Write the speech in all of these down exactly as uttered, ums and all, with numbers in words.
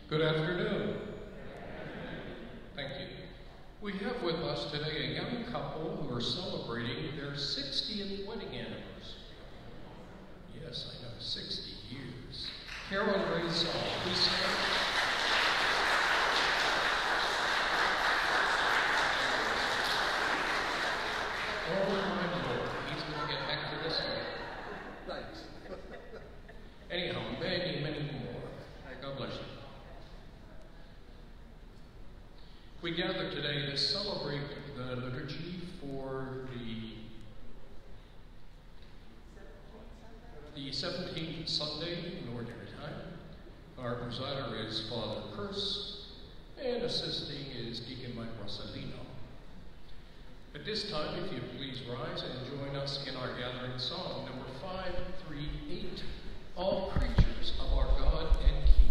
Good afternoon. Thank you. We have with us today a young couple who are celebrating their sixtieth wedding anniversary. Yes, I know, sixty years. Carol and Ray Saul, please stand. Oh my Lord, he's going to get back to this one. Thanks. Anyhow, many, many more. God bless you. We gather today to celebrate the liturgy for the, the seventeenth Sunday in Ordinary Time. Our presider is Father Curse, and assisting is Deacon Mike Rossellino. At this time, if you please rise and join us in our gathering song, number five three eight, All Creatures of Our God and King.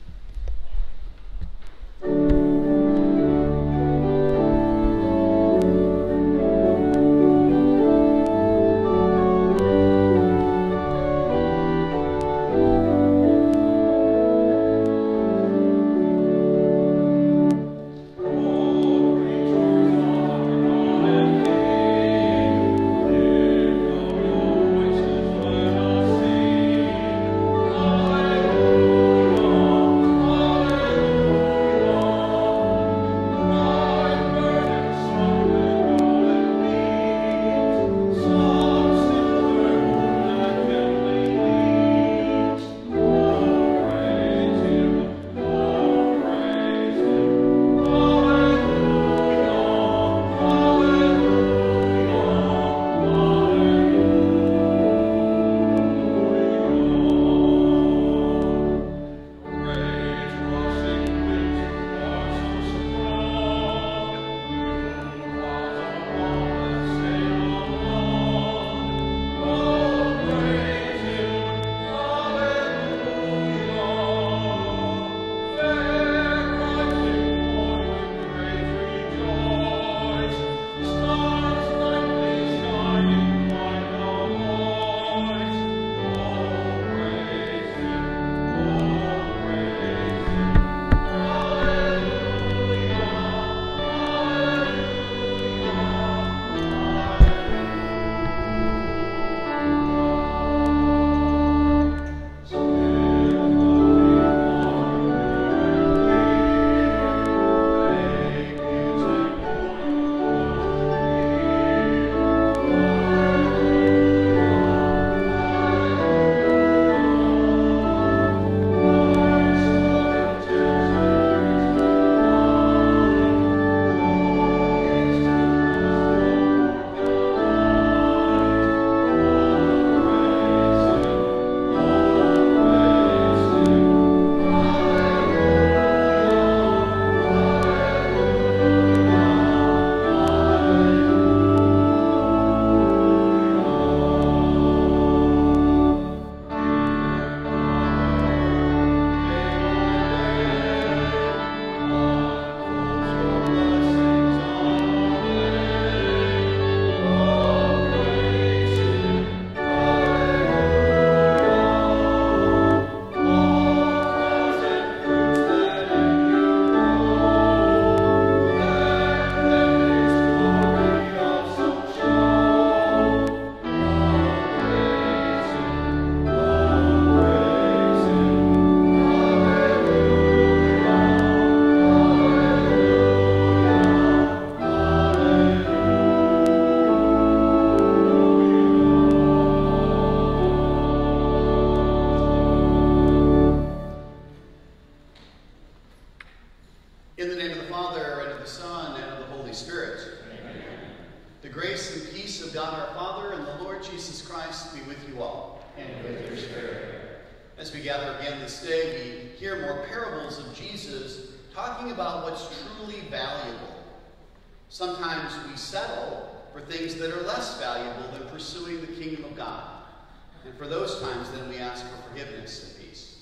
Sometimes we settle for things that are less valuable than pursuing the kingdom of God. And for those times, then we ask for forgiveness and peace.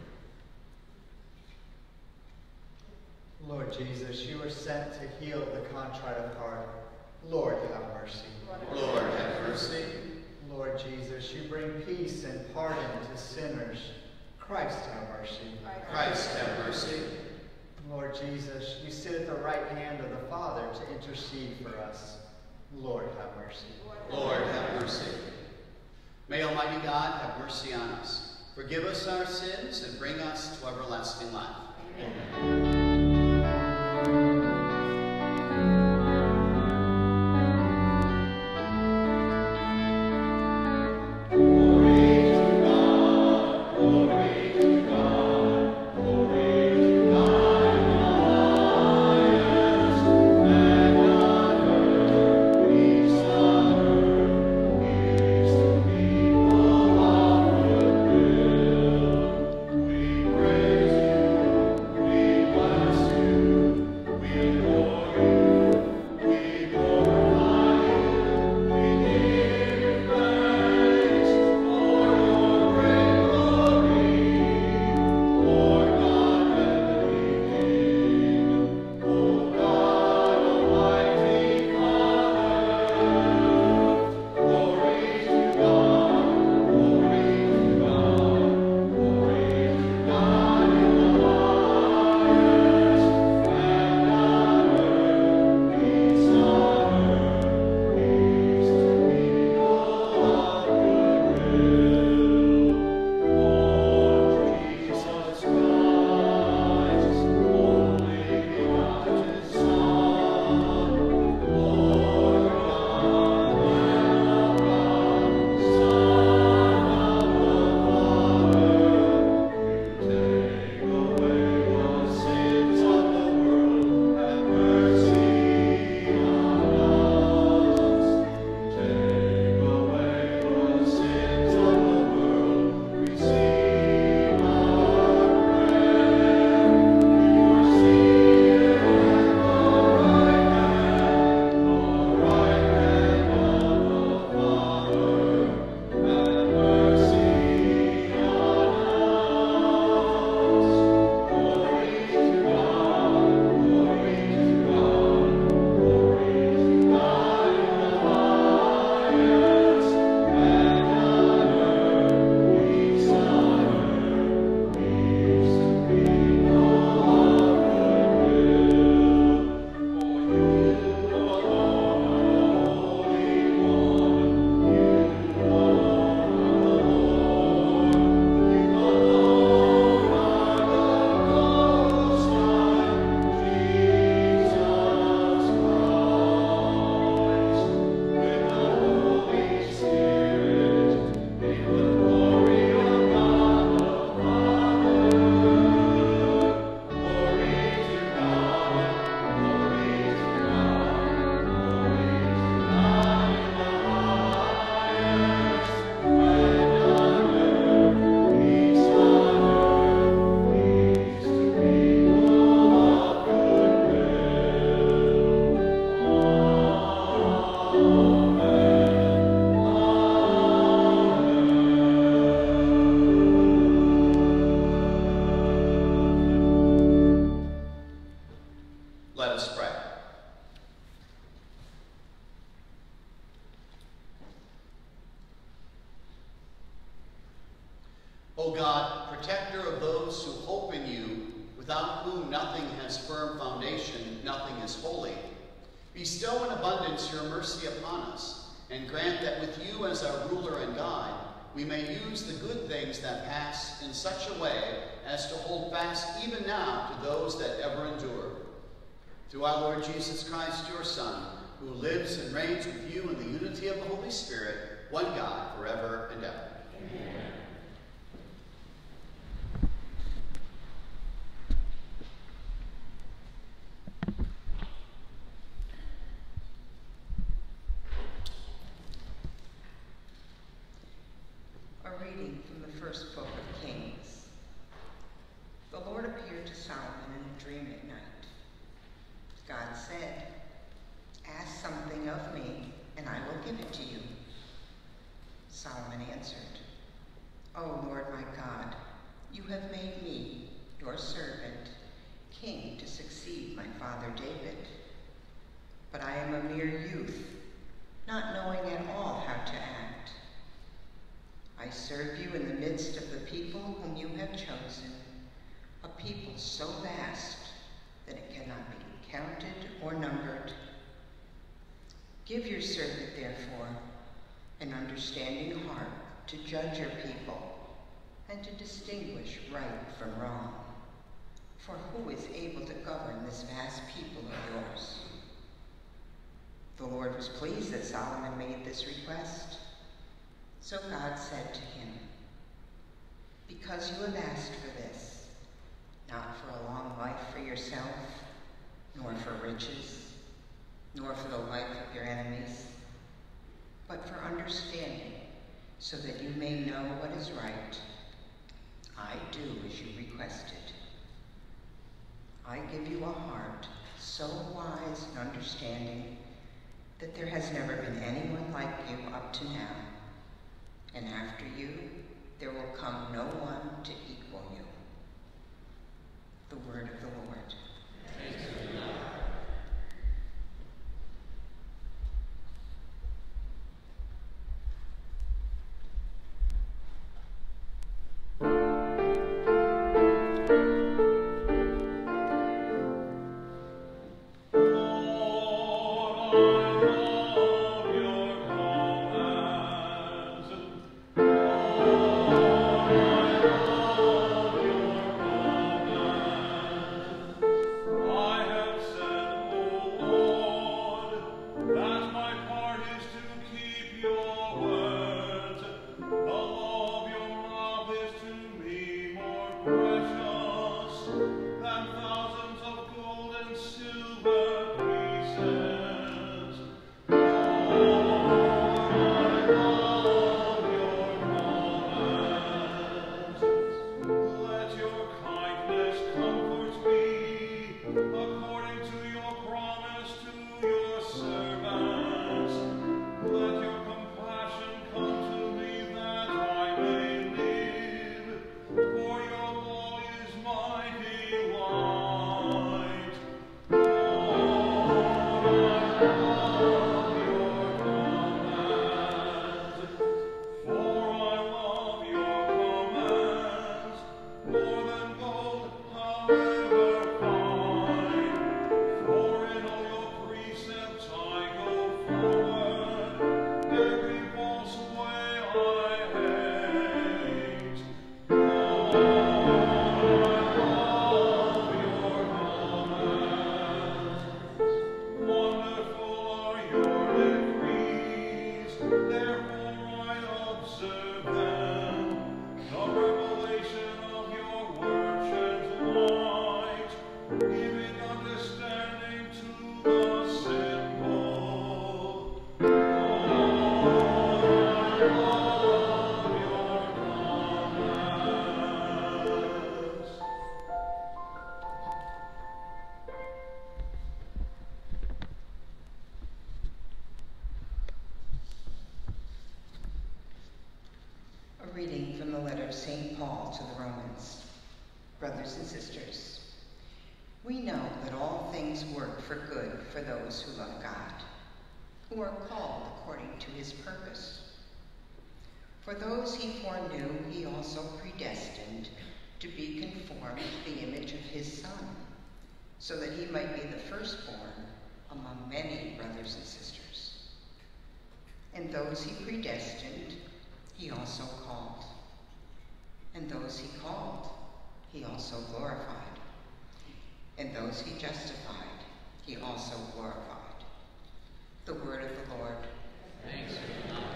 Lord Jesus, you are sent to heal the contrite of heart. Lord, have mercy. Lord, have mercy. Lord Jesus, you bring peace and pardon to sinners. Christ, have mercy. Christ, have mercy. Lord Jesus, you sit at the right hand of the Father to intercede for us. Lord, have mercy. Lord, have mercy. May Almighty God have mercy on us, forgive us our sins, and bring us to everlasting life. Amen. O God, protector of those who hope in you, without whom nothing has firm foundation, nothing is holy, bestow in abundance your mercy upon us, and grant that with you as our ruler and guide, we may use the good things that pass in such a way as to hold fast even now to those that ever endure. Through our Lord Jesus Christ, your Son, who lives and reigns with you in the unity of the Holy Spirit, one God, forever and ever. Amen. A reading from the first book of Kings. The Lord appeared to Solomon in a dream at night. God said, "Ask something of me, and I will give it to you." Solomon answered, "O Lord my God, you have made me, your servant, king to succeed my father David. But I am a mere youth, not knowing at all how to act. I I serve you in the midst of the people whom you have chosen, a people so vast that it cannot be counted or numbered. Give your servant, therefore, an understanding heart to judge your people and to distinguish right from wrong. For who is able to govern this vast people of yours? The Lord was pleased that Solomon made this request. So God said to him, because you have asked for this, not for a long life for yourself, nor for riches, nor for the life of your enemies, but for understanding, so that you may know what is right, I do as you requested. I give you a heart so wise and understanding that there has never been anyone like you up to now, and after you there will come no one to equal you. The word of the Lord. Thanks be to God. Reading from the letter of Saint Paul to the Romans. Brothers and sisters, we know that all things work for good for those who love God, who are called according to his purpose. For those he foreknew, he also predestined to be conformed to the image of his Son, so that he might be the firstborn among many brothers and sisters. And those he predestined, he also called. And those he called, he also glorified. And those he justified, he also glorified. The word of the Lord. Thanks be to God.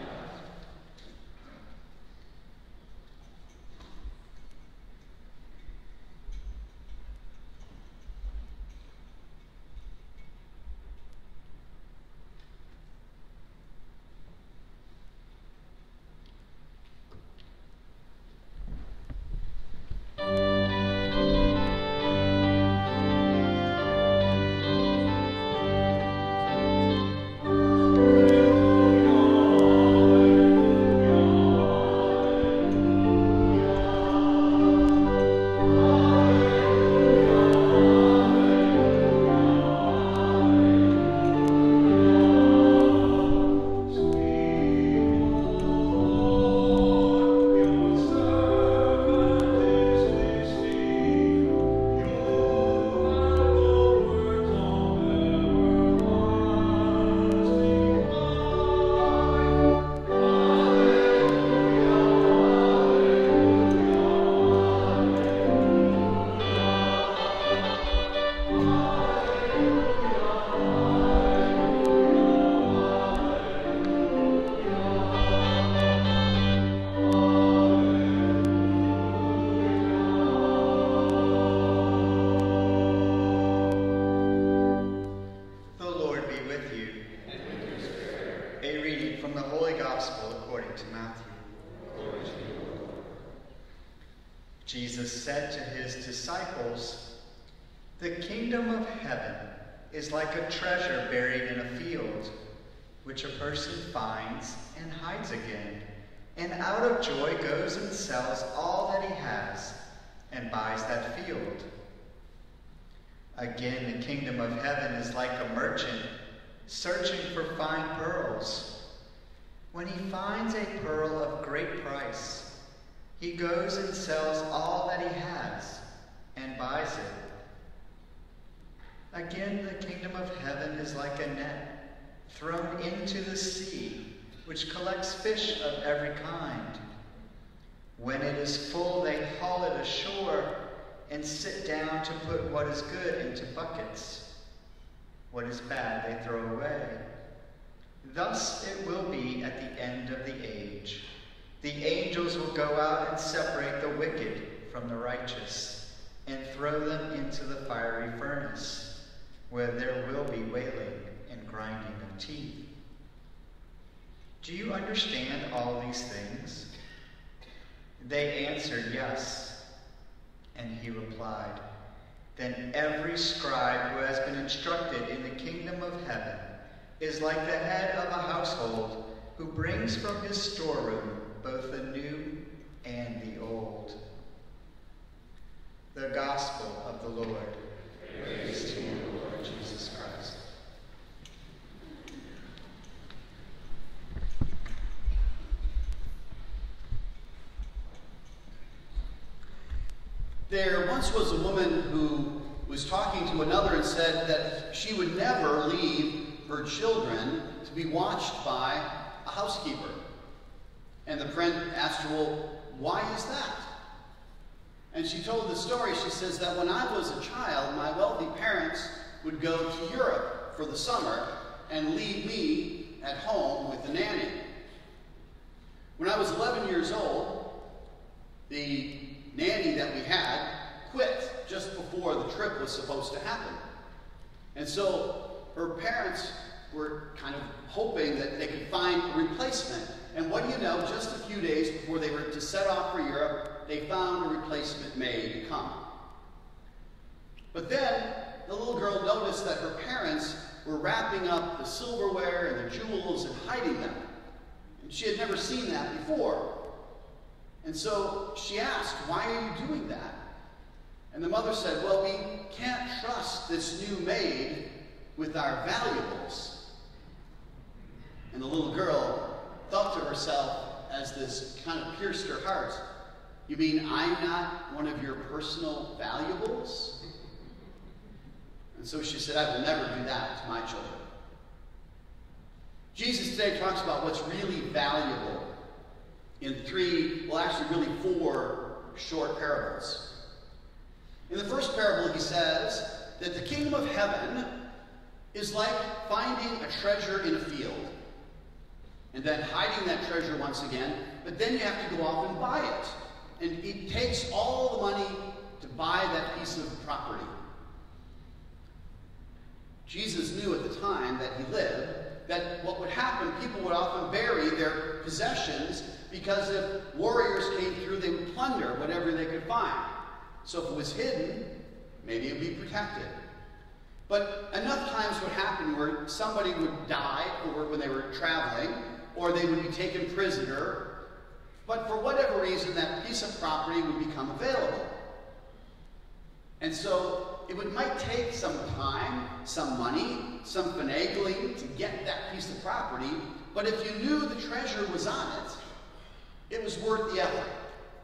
Thank to Matthew. Glory to you, Lord. Jesus said to his disciples, "The kingdom of heaven is like a treasure buried in a field, which a person finds and hides again, and out of joy goes and sells all that he has and buys that field. Again, the kingdom of heaven is like a merchant searching for fine pearls. When he finds a pearl of great price, he goes and sells all that he has and buys it. Again, the kingdom of heaven is like a net thrown into the sea, which collects fish of every kind. When it is full, they haul it ashore and sit down to put what is good into buckets. What is bad they throw away. Thus it will be at the end of the age. The angels will go out and separate the wicked from the righteous and throw them into the fiery furnace, where there will be wailing and grinding of teeth. Do you understand all these things?" They answered, "Yes." And he replied, "Then every scribe who has been instructed in the kingdom of heaven is like the head of a household who brings from his storeroom both the new and the old." The Gospel of the Lord. Praise to you, Lord Jesus Christ. There once was a woman who was talking to another and said that she would never leave her children to be watched by a housekeeper. And the friend asked her, "Well, why is that?" And she told the story. She says that when I was a child, my wealthy parents would go to Europe for the summer and leave me at home with the nanny. When I was eleven years old, the nanny that we had quit just before the trip was supposed to happen. And so her parents were kind of hoping that they could find a replacement. And what do you know, just a few days before they were to set off for Europe, they found a replacement maid to come. But then the little girl noticed that her parents were wrapping up the silverware and the jewels and hiding them. And she had never seen that before. And so she asked, "Why are you doing that?" And the mother said, "Well, we can't trust this new maid with our valuables." And the little girl thought to herself, as this kind of pierced her heart, "You mean I'm not one of your personal valuables?" And so she said, "I will never do that to my children." Jesus today talks about what's really valuable in three, well actually really four short parables. In the first parable, he says that the kingdom of heaven is like finding a treasure in a field and then hiding that treasure once again, but then you have to go off and buy it. And it takes all the money to buy that piece of property. Jesus knew at the time that he lived that what would happen, people would often bury their possessions because if warriors came through, they would plunder whatever they could find. So if it was hidden, maybe it would be protected. But enough times would happen where somebody would die or when they were traveling, or they would be taken prisoner, but for whatever reason, that piece of property would become available. And so it would, might take some time, some money, some finagling to get that piece of property, but if you knew the treasure was on it, it was worth the effort.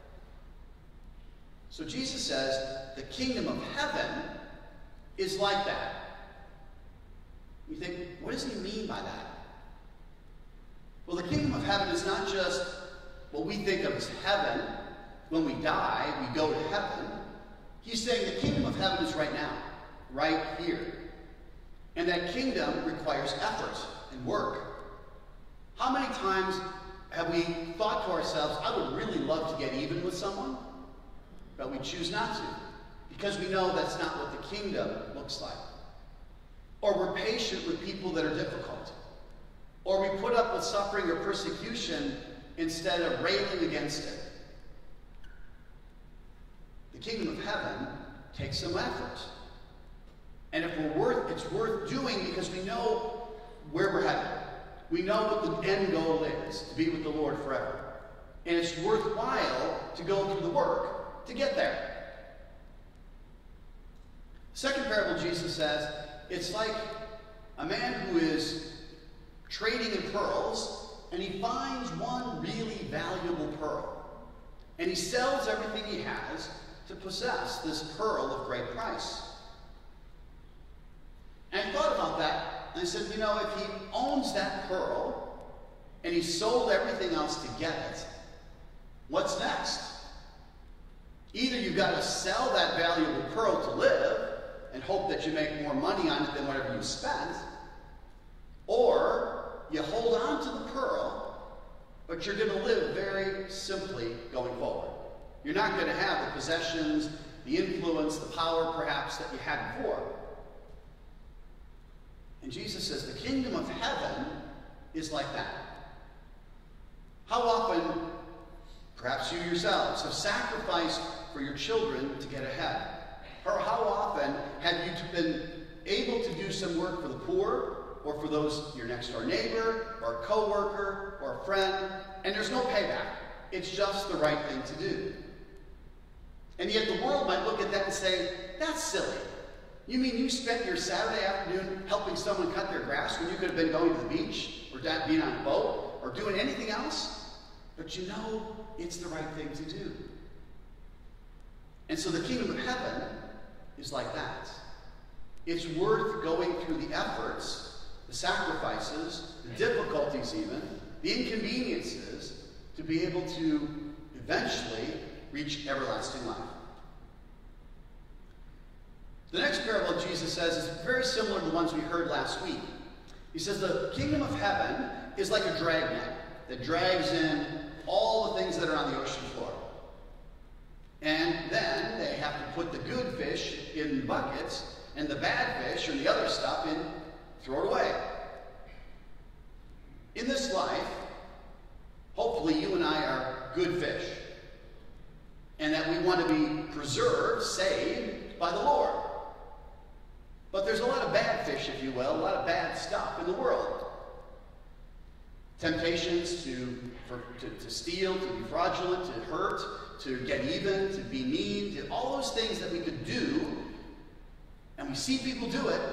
So Jesus says the kingdom of heaven is like that. You think, what does he mean by that? Well, the kingdom of heaven is not just what we think of as heaven. When we die, we go to heaven. He's saying the kingdom of heaven is right now, right here. And that kingdom requires effort and work. How many times have we thought to ourselves, I would really love to get even with someone, but we choose not to, because we know that's not what the kingdom looks like. Or we're patient with people that are difficult. Or we put up with suffering or persecution instead of railing against it. The kingdom of heaven takes some effort. And if we're worth, it's worth doing because we know where we're headed. We know what the end goal is, to be with the Lord forever. And it's worthwhile to go through the work to get there. Second parable Jesus says, it's like a man who is trading in pearls, and he finds one really valuable pearl. And he sells everything he has to possess this pearl of great price. And I thought about that, and I said, you know, if he owns that pearl, and he sold everything else to get it, what's next? Either you've got to sell that valuable pearl to live, and hope that you make more money on it than whatever you spent, or you hold on to the pearl, but you're going to live very simply going forward. You're not going to have the possessions, the influence, the power perhaps that you had before. And Jesus says the kingdom of heaven is like that. How often, perhaps you yourselves, have sacrificed for your children to get ahead? Or how often have you been able to do some work for the poor, or for those, your next door neighbor, or a co-worker, or a friend, and there's no payback. It's just the right thing to do. And yet the world might look at that and say, that's silly. You mean you spent your Saturday afternoon helping someone cut their grass when you could have been going to the beach, or being on a boat, or doing anything else? But you know it's the right thing to do. And so the kingdom of heaven is like that. It's worth going through the efforts, the sacrifices, the difficulties even, the inconveniences, to be able to eventually reach everlasting life. The next parable Jesus says is very similar to the ones we heard last week. He says the kingdom of heaven is like a dragnet that drags in all the things that are on the ocean floor. And then they have to put the good fish in buckets, and the bad fish or the other stuff in, throw it away. In this life, hopefully you and I are good fish, and that we want to be preserved, saved by the Lord. But there's a lot of bad fish, if you will, a lot of bad stuff in the world. Temptations to, for, to, to steal, to be fraudulent, to hurt, to get even, to be mean, to all those things that we could do, and we see people do it,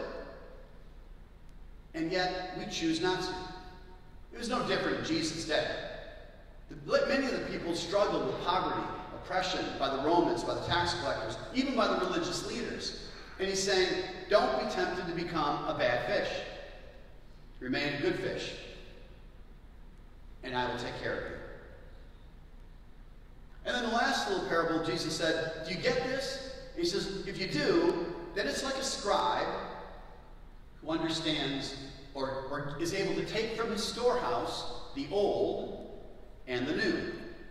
and yet we choose not to. It was no different in Jesus' day. Many of the people struggled with poverty, oppression by the Romans, by the tax collectors, even by the religious leaders. And he's saying, don't be tempted to become a bad fish. Remain a good fish, and I will take care of you. And then the last little parable, Jesus said, do you get this? And he says, if you do, then it's like a scribe who understands or, or is able to take from his storehouse the old and the new.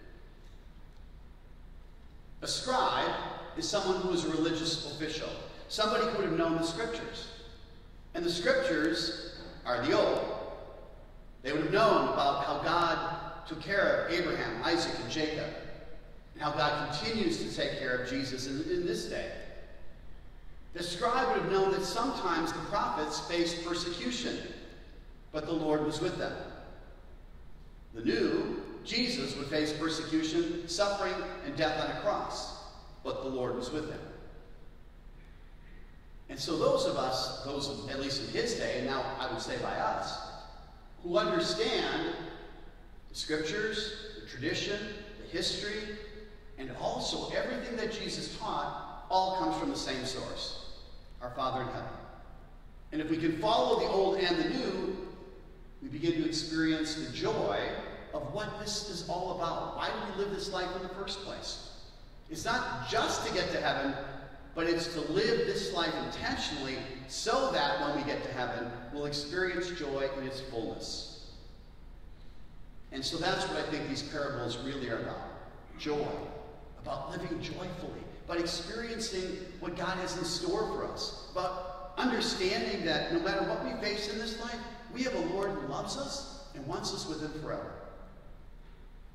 A scribe is someone who is a religious official, somebody who would have known the scriptures. And the scriptures are the old. They would have known about how God took care of Abraham, Isaac, and Jacob, and how God continues to take care of Jesus in, in this day. The scribe would have known that sometimes the prophets faced persecution, but the Lord was with them. The new, Jesus, would face persecution, suffering, and death on a cross, but the Lord was with him. And so those of us, those of, at least in his day, and now I would say by us, who understand the scriptures, the tradition, the history, and also everything that Jesus taught, all comes from the same source, our Father in heaven. And if we can follow the old and the new, we begin to experience the joy of what this is all about. Why do we live this life in the first place? It's not just to get to heaven, but it's to live this life intentionally so that when we get to heaven, we'll experience joy in its fullness. And so that's what I think these parables really are about. Joy. About living joyfully. About experiencing what God has in store for us. About understanding that no matter what we face in this life, we have a Lord who loves us and wants us with him forever.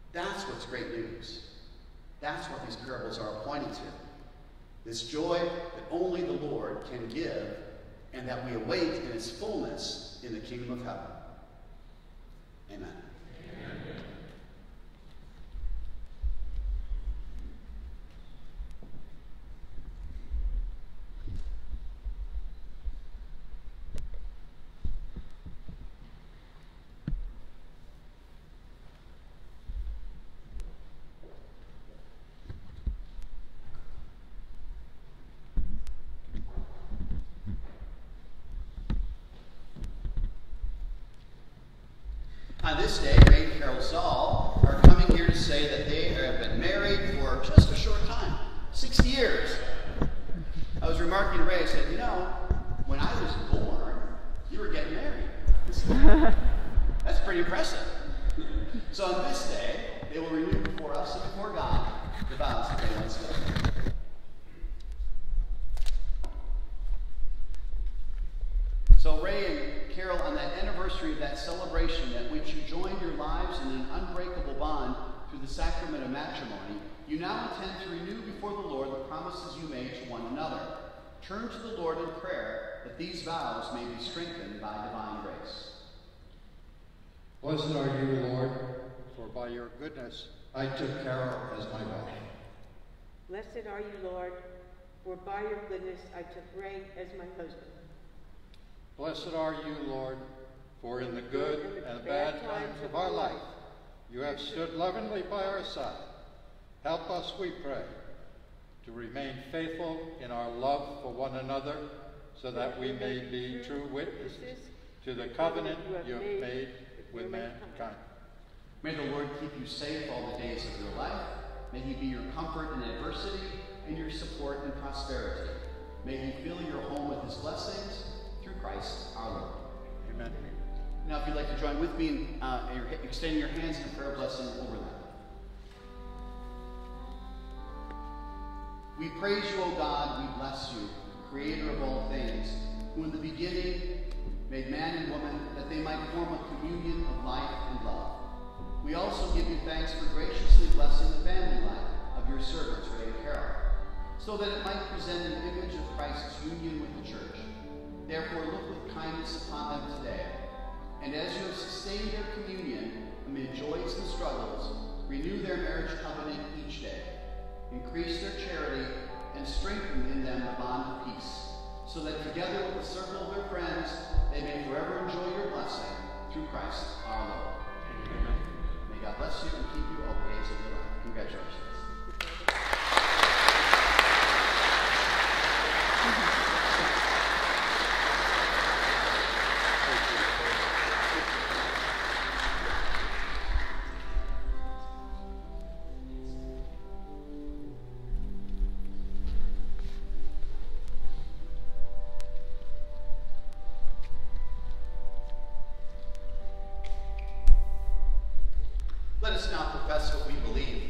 it's great news. That's what these parables are pointing to. This joy that only the Lord can give, and that we await in its fullness in the kingdom of heaven. Amen. Amen. On this day, Ray and Carol Zoll are coming here to say that they have been married for just a short time, sixty years. I was remarking to Ray, I said, you know, when I was born, you were getting married. That's pretty impressive. So on this day, they will renew before us and before God the vows that they once did. So Ray and Carol, on that anniversary of that celebration at which you joined your lives in an unbreakable bond through the sacrament of matrimony, you now intend to renew before the Lord the promises you made to one another. Turn to the Lord in prayer that these vows may be strengthened by divine grace. Blessed are you, Lord, for by your goodness I took Carol as my wife. Blessed are you, Lord, for by your goodness I took Ray as my husband. Blessed are you, Lord, for in the good and the bad times of our life you have stood lovingly by our side. Help us, we pray, to remain faithful in our love for one another, so that we may be true witnesses to the covenant you have made with mankind. May the Lord keep you safe all the days of your life. May he be your comfort in adversity and your support in prosperity. May he fill your home with his blessings through Christ our Lord. Amen. Now, if you'd like to join with me in uh, extending your hands in prayer blessing over them. We praise you, O God, we bless you, creator of all things, who in the beginning made man and woman that they might form a communion of life and love. We also give you thanks for graciously blessing the family life of your servants, Ray and Carol, so that it might present an image of Christ's union with the church. Therefore, look with kindness upon them today, and as you have sustained their communion amid joys and struggles, renew their marriage covenant each day. Increase their charity and strengthen in them the bond of peace, so that together with the circle of their friends, they may forever enjoy your blessing through Christ our Lord. Amen. May God bless you and keep you all the days of your life. Congratulations. Let us now profess what we believe.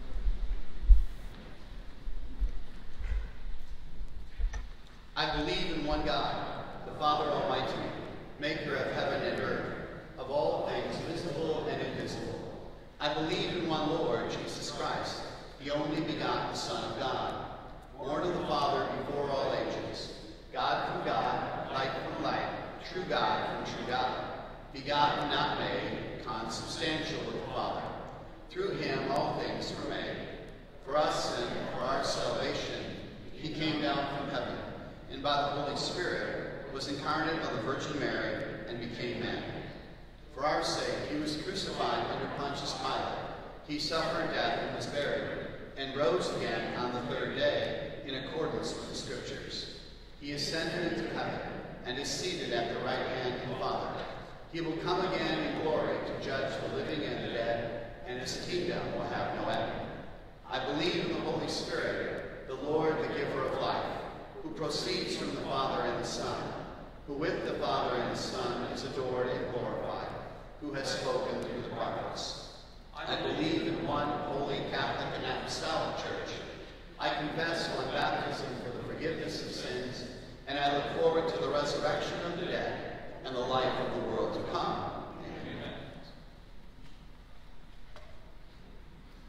I believe in one God, the Father Almighty, maker of heaven and earth, of all things visible and invisible. I believe in one Lord, Jesus Christ, the only begotten Son of God, born of the Father before all ages, God from God, light from light, true God from true God, begotten, not made, consubstantial with the Father. Through him all things were made. For us and for our salvation, he came down from heaven, and by the Holy Spirit was incarnate of the Virgin Mary and became man. For our sake he was crucified under Pontius Pilate. He suffered death and was buried, and rose again on the third day in accordance with the Scriptures. He ascended into heaven and is seated at the right hand of the Father. He will come again in glory to judge the living and the dead, and his kingdom will have no end. I believe in the Holy Spirit, the Lord, the giver of life, who proceeds from the Father and the Son, who with the Father and the Son is adored and glorified, who has spoken through the prophets. I believe in one holy Catholic and Apostolic Church. I confess one baptism for the forgiveness of sins, and I look forward to the resurrection of the dead and the life of the world to come.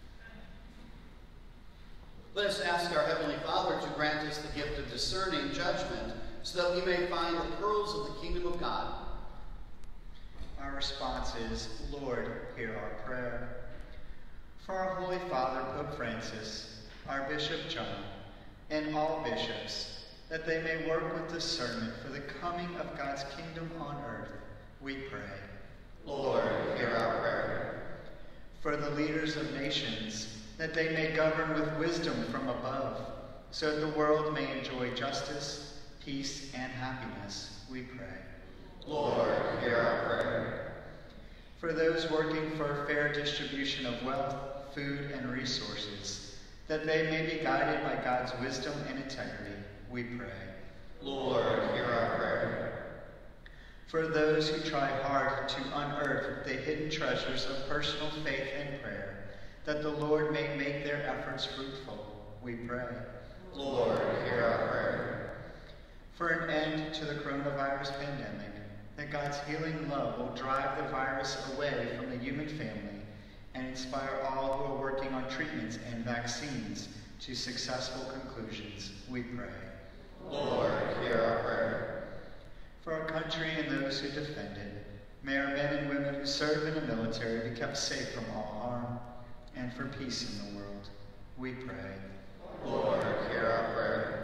Let us ask our Heavenly Father to grant us the gift of discerning judgment, so that we may find the pearls of the kingdom of God. Our response is, Lord, hear our prayer. For our Holy Father, Pope Francis, our Bishop John, and all bishops, that they may work with discernment for the coming of God's kingdom on earth, we pray. Lord, hear our prayer. For the leaders of nations, that they may govern with wisdom from above, so that the world may enjoy justice, peace, and happiness, we pray. Lord, hear our prayer. For those working for a fair distribution of wealth, food, and resources, that they may be guided by God's wisdom and integrity, we pray. Lord, hear our prayer. For those who try hard to unearth the hidden treasures of personal faith and prayer, that the Lord may make their efforts fruitful, we pray. Lord, hear our prayer. For an end to the coronavirus pandemic, that God's healing love will drive the virus away from the human family and inspire all who are working on treatments and vaccines to successful conclusions, we pray. Lord, hear our prayer. For our country and those who defend it, may our men and women who serve in the military be kept safe from all harm, and for peace in the world, we pray. Lord, hear our prayer.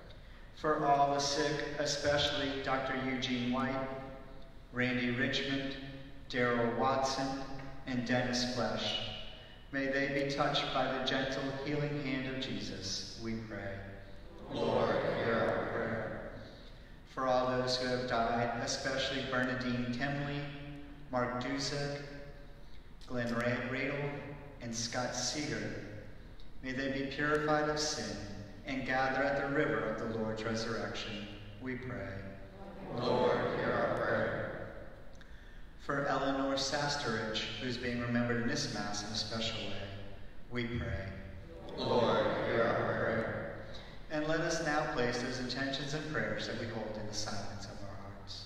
For all the sick, especially Doctor Eugene White, Randy Richmond, Daryl Watson, and Dennis Flesh, may they be touched by the gentle, healing hand of Jesus, we pray. Lord, hear our prayer. For all those who have died, especially Bernadine Kemley, Mark Duzek, Glenn Radel, and Scott Seeger, may they be purified of sin and gather at the river of the Lord's resurrection, we pray. Lord, hear our prayer. For Eleanor Sasterich, who's being remembered in this Mass in a special way, we pray. Lord, hear our prayer. And let us now place those intentions and prayers that we hold in the silence of our hearts.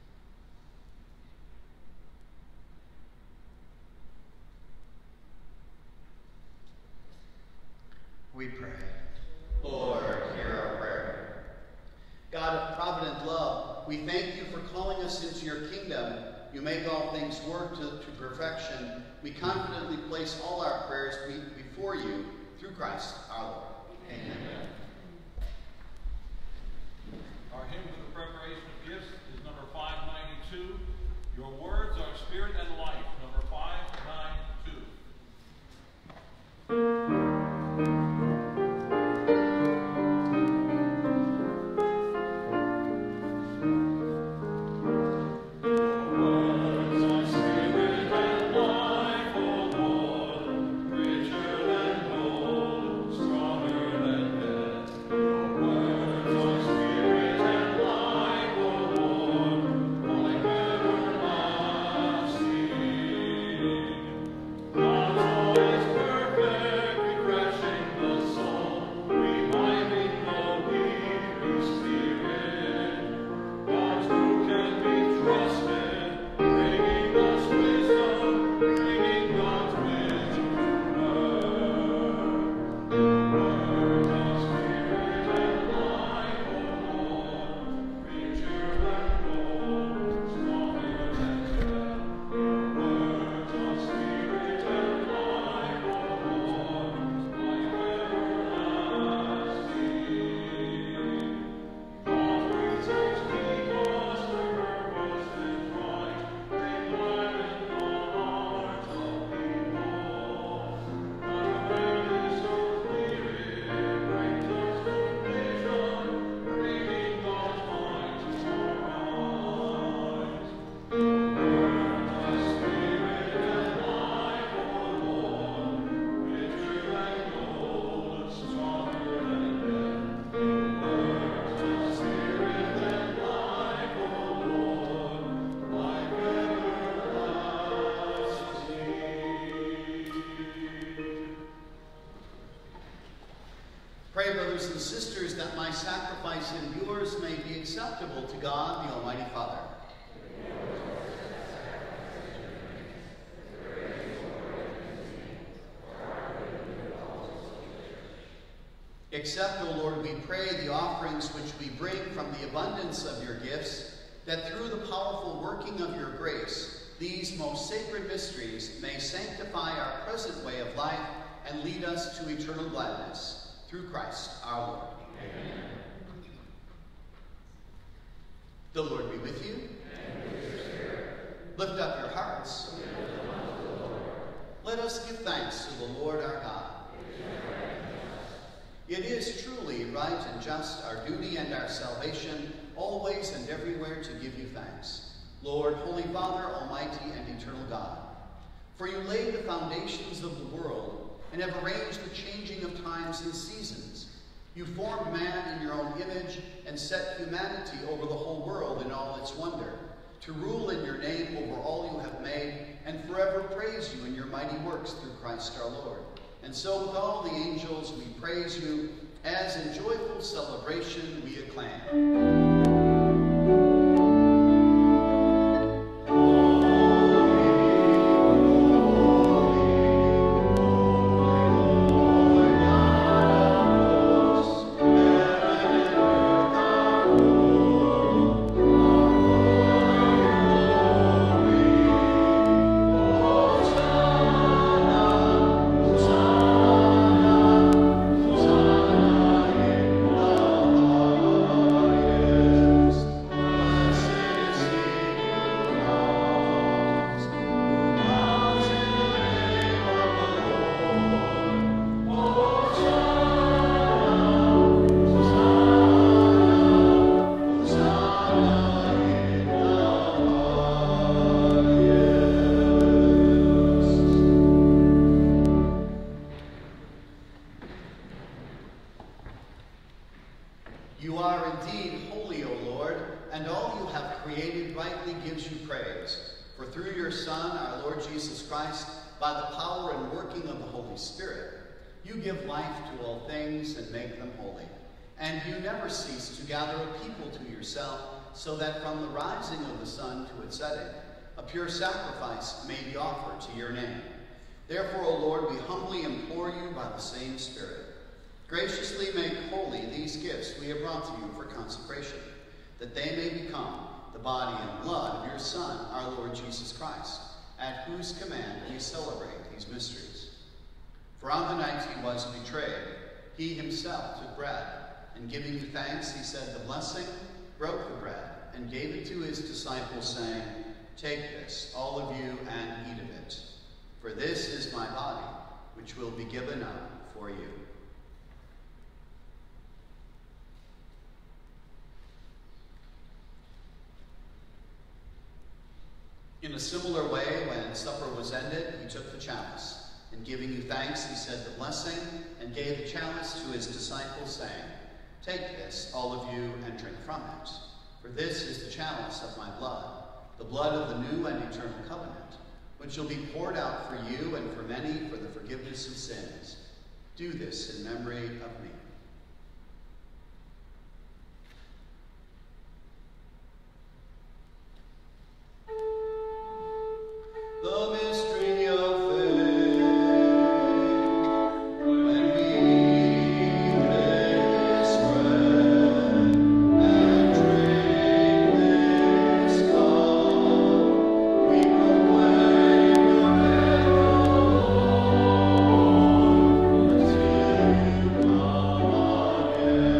We pray. Lord, hear our prayer. God of provident love, we thank you for calling us into your kingdom. You make all things work to, to perfection. We confidently place all our prayers be, before you through Christ our Lord. Amen. Amen. Our hymn for the preparation of gifts is number five ninety-two. Your words are spirit and life, number five ninety-two. Pray, brothers and sisters, that my sacrifice and yours may be acceptable to God, the Almighty Father. Accept, O Lord, we pray, the offerings which we bring from the abundance of your gifts, that through the powerful working of your grace, these most sacred mysteries may sanctify our present way of life and lead us to eternal gladness. Through Christ our Lord. Amen. The Lord be with you. And with your spirit. Lift up your hearts. Let us give thanks to the Lord our God. It is truly right and just, our duty and our salvation, always and everywhere to give you thanks. Lord, Holy Father, Almighty and eternal God, for you laid the foundations of the world and have arranged the changing of times and seasons. You formed man in your own image and set humanity over the whole world in all its wonder, to rule in your name over all you have made and forever praise you in your mighty works through Christ our Lord. And so with all the angels we praise you, as in joyful celebration we acclaim. You are indeed holy, O Lord, and all you have created rightly gives you praise. For through your Son, our Lord Jesus Christ, by the power and working of the Holy Spirit, you give life to all things and make them holy. And you never cease to gather a people to yourself, so that from the rising of the sun to its setting, a pure sacrifice may be offered to your name. Therefore, O Lord, we humbly implore you by the same Spirit, graciously make holy these gifts we have brought to you for consecration, that they may become the body and blood of your Son, our Lord Jesus Christ, at whose command we celebrate these mysteries. For on the night he was betrayed, he himself took bread, and giving you thanks, he said the blessing, broke the bread, and gave it to his disciples, saying, "Take this, all of you, and eat of it. For this is my body, which will be given up for you." In a similar way, when supper was ended, he took the chalice, and giving you thanks, he said the blessing, and gave the chalice to his disciples, saying, "Take this, all of you, and drink from it. For this is the chalice of my blood, the blood of the new and eternal covenant, which shall be poured out for you and for many for the forgiveness of sins. Do this in memory of me." The mystery of faith, when we eat this bread and drink this cup, we proclaim your death, Lord, until you come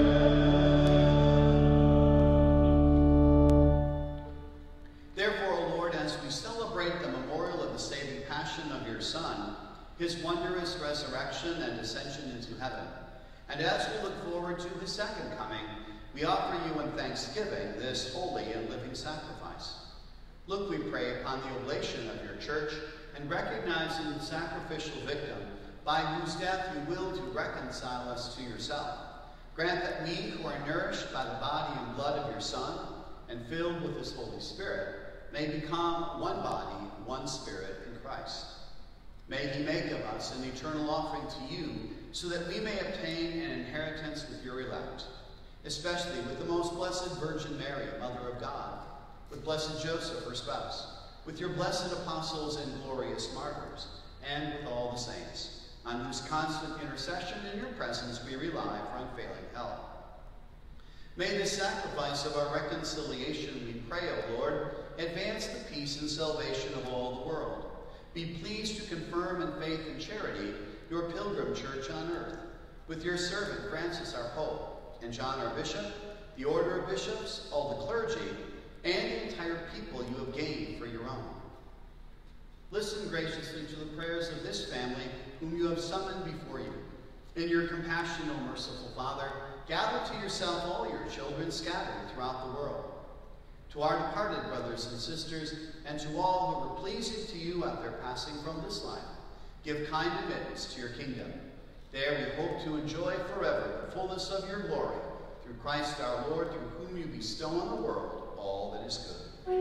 again. Therefore, O Lord, as we celebrate the memorial of the saving passion of your Son, his wondrous resurrection and ascension into heaven, and as we look forward to his second coming, we offer you in thanksgiving this holy and living sacrifice. Look, we pray, upon the oblation of your church, and recognizing the sacrificial victim, by whose death you will to reconcile us to yourself. Grant that we, who are nourished by the body and blood of your Son, and filled with his Holy Spirit, may become one body, one spirit in Christ. May he make of us an eternal offering to you, so that we may obtain an inheritance with your elect, especially with the most blessed Virgin Mary, Mother of God, with blessed Joseph, her spouse, with your blessed apostles and glorious martyrs, and with all the saints. on whose constant intercession in your presence we rely for unfailing help. May the sacrifice of our reconciliation, we pray, O Lord, advance the peace and salvation of all the world. Be pleased to confirm in faith and charity your pilgrim church on earth, with your servant Francis our Pope, and John our Bishop, the order of bishops, all the clergy, and the entire people you have gained for your own. Listen graciously to the prayers of this family whom you have summoned before you. In your compassion, O merciful Father, gather to yourself all your children scattered throughout the world. To our departed brothers and sisters, and to all who were pleasing to you at their passing from this life, give kind admittance to your kingdom. There we hope to enjoy forever the fullness of your glory, through Christ our Lord, through whom you bestow on the world all that is good.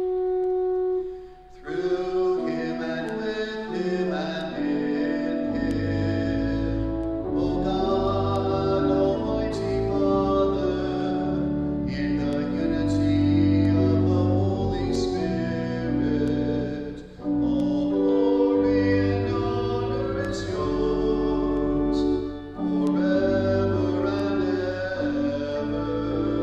Through him and with him and in him, O God, Almighty Father, in the unity of the Holy Spirit, all glory and honor is yours, forever and ever.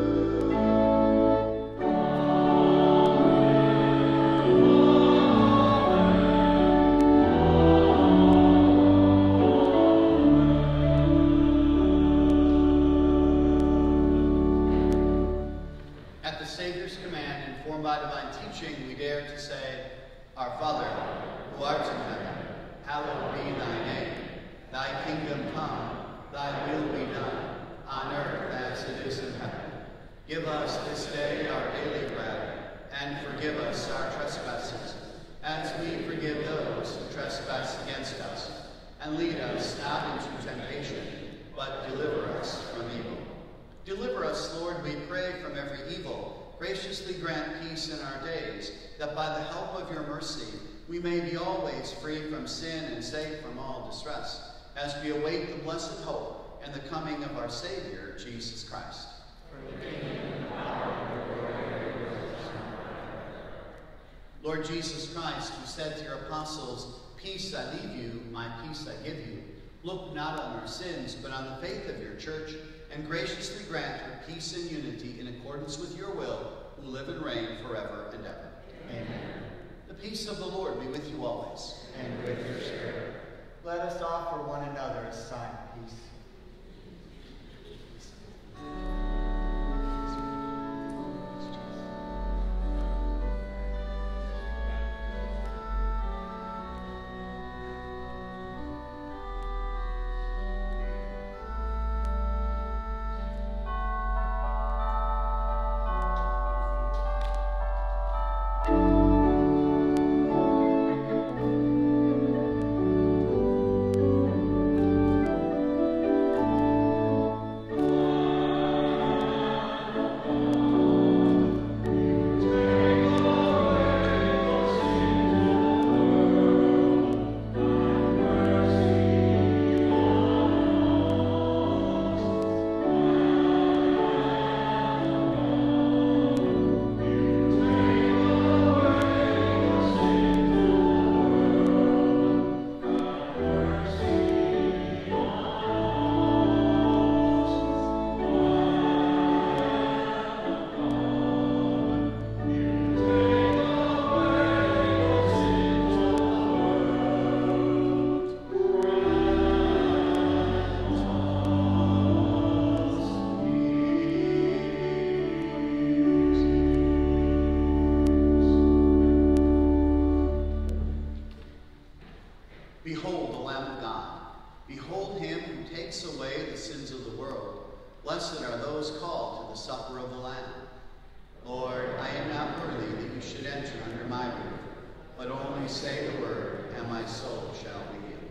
At the Savior's command, informed by divine teaching, we dare to say, Our Father, who art in heaven, hallowed be thy name. Thy kingdom come, thy will be done, on earth as it is in heaven. Give us this day our daily bread, and forgive us our trespasses, as we forgive those who trespass against us. And lead us not into temptation, but deliver us from evil. Deliver us, Lord, we pray, from every evil. Graciously grant peace in our days, that by the help of your mercy we may be always free from sin and safe from all distress, as we await the blessed hope and the coming of our Savior, Jesus Christ. Lord Jesus Christ, who said to your apostles, Peace I leave you, my peace I give you, look not on our sins, but on the faith of your church, and graciously grant her peace and unity in accordance with your will, who live and reign forever and ever. Amen. The peace of the Lord be with you always. And with your spirit. Let us offer one another a sign of peace. Behold the Lamb of God. Behold him who takes away the sins of the world. Blessed are those called to the supper of the Lamb. Lord, I am not worthy that you should enter under my roof, but only say the word, and my soul shall be healed.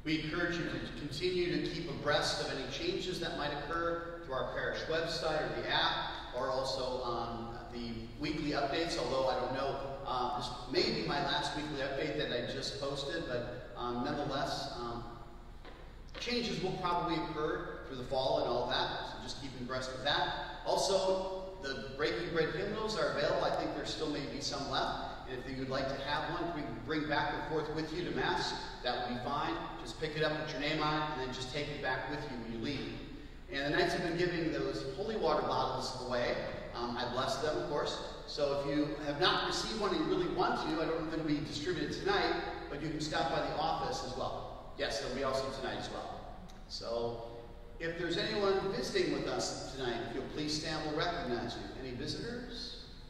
We encourage you to continue to keep abreast of any changes that might occur through our parish website or the app, or also on the weekly updates, although I don't know, uh, this may be my last weekly update that I just posted, but um, nonetheless, um, changes will probably occur through the fall and all that, so just keep abreast of that. Also, the Breaking Bread hymnals are available. I think there still may be some left. And if you would like to have one, we can bring back and forth with you to Mass. That would be fine. Just pick it up, put your name on it, and then just take it back with you when you leave. And the Knights have been giving those holy water bottles away. Um, I bless them, of course. So if you have not received one and you really want to, I don't know if it'll be distributed tonight, but you can stop by the office as well. Yes, it'll be also tonight as well. So if there's anyone visiting with us tonight, if you'll please stand, we'll recognize you. Any visitors?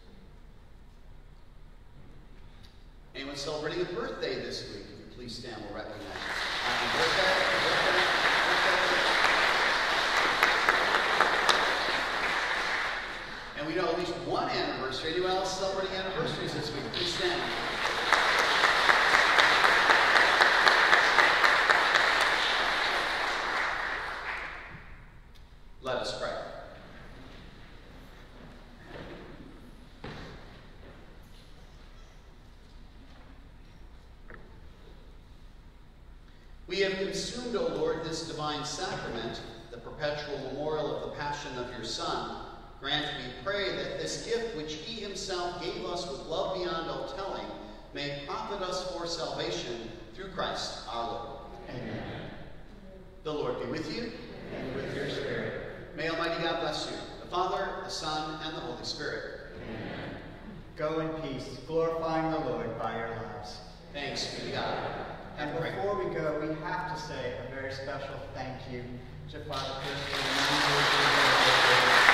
Anyone celebrating a birthday this week? If you please stand, we'll recognize you. Happy birthday, happy birthday, happy birthday. And we know at least one anniversary. Anyone else celebrating anniversaries this week? Please stand. Let us pray. We have consumed, O Lord, this divine sacrament, the perpetual memorial of the passion of your Son. Grant, we pray, that this gift which he himself gave us with love beyond all telling may profit us for salvation through Christ our Lord. Amen. The Lord be with you. And with your spirit. May Almighty God bless you, the Father, the Son, and the Holy Spirit. Amen. Go in peace, glorifying the Lord by your lives. Thanks be to God. And before we go, we have to say a very special thank you to Father Chris for the nine years.